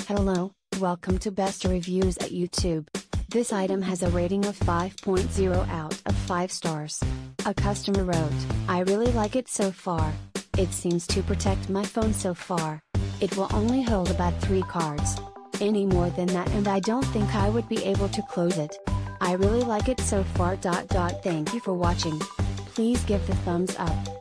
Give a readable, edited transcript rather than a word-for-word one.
Hello, welcome to Best Reviews at YouTube. This item has a rating of 5.0 out of 5 stars. A customer wrote, "I really like it so far. It seems to protect my phone so far. It will only hold about 3 cards. Any more than that and I don't think I would be able to close it. I really like it so far. Thank you for watching. Please give the thumbs up.